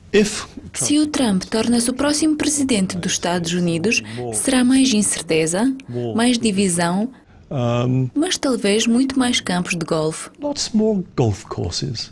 Se o Trump torna-se o próximo presidente dos Estados Unidos, será mais incerteza, mais divisão, mas talvez muito mais campos de golfe. Lots more golf courses.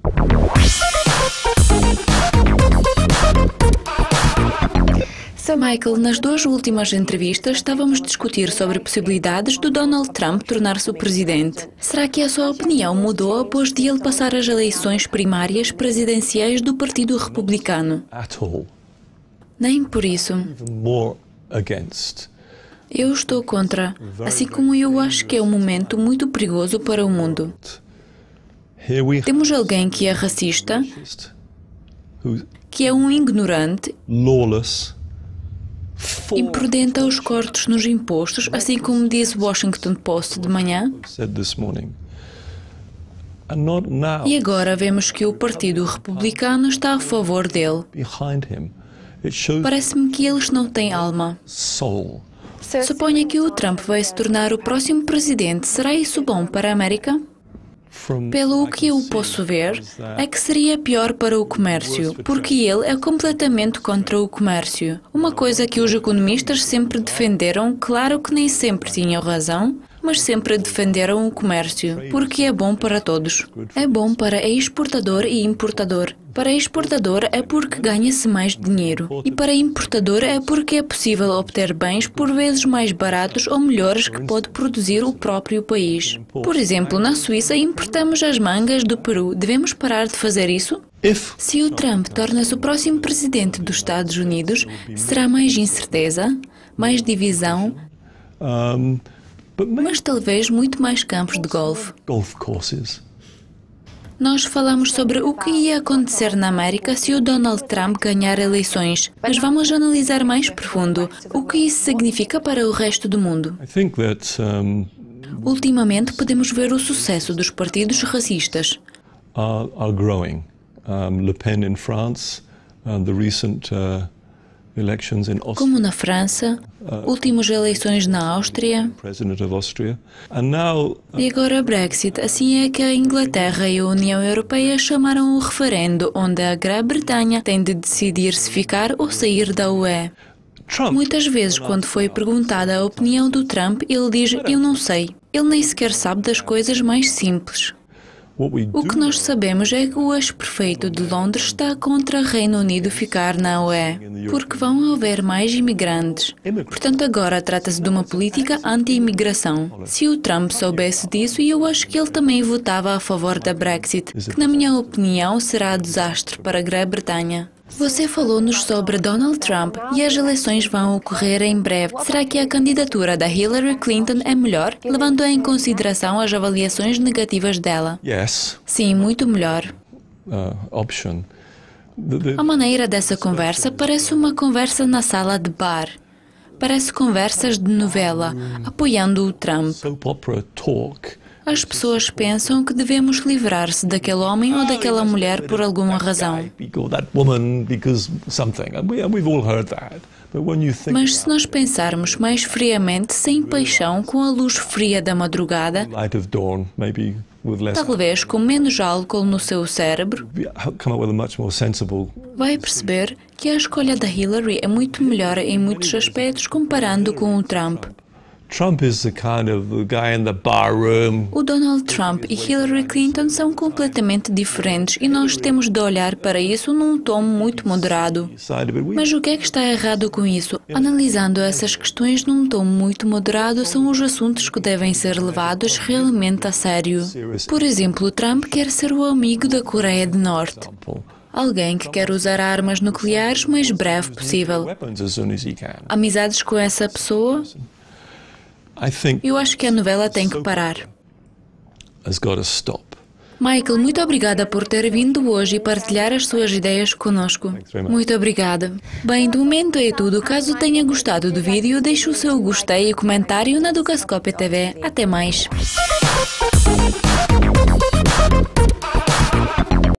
Michael, nas duas últimas entrevistas estávamos a discutir sobre possibilidades do Donald Trump tornar-se o presidente. Será que a sua opinião mudou após de ele passar as eleições primárias presidenciais do Partido Republicano? At all. Nem por isso. Even more against. Eu estou contra, assim como eu acho que é um momento muito perigoso para o mundo. Here we Temos alguém que é racista, who's que é um ignorante, lawless, imprudente aos cortes nos impostos, assim como diz o Washington Post de manhã. said this morning. And not now E agora vemos que o Partido Republicano está a favor dele. behind him. It shows Parece-me que eles não têm alma. soul. Suponha que o Trump vai se tornar o próximo presidente. Será isso bom para a América? From Pelo que eu posso ver, é que seria pior para o comércio, porque ele é completamente contra o comércio. Uma coisa que os economistas sempre defenderam, claro que nem sempre tinham razão, mas sempre defenderam o comércio, porque é bom para todos. É bom para exportador e importador. Para exportador é porque ganha-se mais dinheiro, e para importador é porque é possível obter bens por vezes mais baratos ou melhores que pode produzir o próprio país. Por exemplo, na Suíça importamos as mangas do Peru. Devemos parar de fazer isso? Se o Trump torna-se o próximo presidente dos Estados Unidos, será mais incerteza, mais divisão, mas talvez muito mais campos de golfe. golf courses. Nós falamos sobre o que ia acontecer na América se o Donald Trump ganhar eleições, mas vamos analisar mais profundo o que isso significa para o resto do mundo. I think that Ultimamente podemos ver o sucesso dos partidos racistas. are growing. Le Pen in France, the recent elections in Austria, Como na França, últimas eleições na Áustria President of Austria, and now e agora Brexit. Assim é que a Inglaterra e a União Europeia chamaram o referendo onde a Grã-Bretanha tem de decidir se ficar ou sair da UE. Trump. Muitas vezes, quando foi perguntada a opinião do Trump, ele diz, eu não sei. Ele nem sequer sabe das coisas mais simples. What we O do que nós sabemos é que o ex-prefeito de Londres está contra o Reino Unido ficar na UE, porque vão haver mais imigrantes. Portanto, agora trata-se de uma política anti-imigração. Se o Trump soubesse disso, eu acho que ele também votava a favor da Brexit, que na minha opinião será desastre para a Grã-Bretanha. Você falou-nos sobre Donald Trump e as eleições vão ocorrer em breve. Será que a candidatura da Hillary Clinton é melhor, levando em consideração as avaliações negativas dela? yes Sim, muito melhor. option. A maneira dessa conversa parece uma conversa na sala de bar. Parece conversas de novela, apoiando o Trump. Soap opera talk. As pessoas pensam que devemos livrar-se daquele homem ou daquela mulher por alguma razão. Or that woman because something. And we've all heard that. But when you think Mas se nós pensarmos mais friamente, sem paixão, com a luz fria da madrugada, light of dawn, maybe with less, talvez com menos álcool no seu cérebro, come up with a much more sensible. vai perceber que a escolha da Hillary é muito melhor em muitos aspectos comparando com o Trump. Trump is the kind of the guy in the bar room. O Donald Trump e Hillary Clinton são completamente diferentes e nós temos de olhar para isso num tom muito moderado. Mas o que é que está errado com isso? Analisando essas questões num tom muito moderado são os assuntos que devem ser levados realmente a sério. Por exemplo, Trump quer ser o amigo da Coreia do Norte. Alguém que quer usar armas nucleares o mais breve possível. Weapons as soon as he can. Amizades com essa pessoa? I think Eu acho que a novela tem que parar. has got to stop. Michael, muito obrigada por ter vindo hoje e partilhar as suas ideias conosco. Muito obrigada. Bem, de momento é tudo. Caso tenha gostado do vídeo, deixe o seu gostei e comentário na Dukascópia TV. Até mais.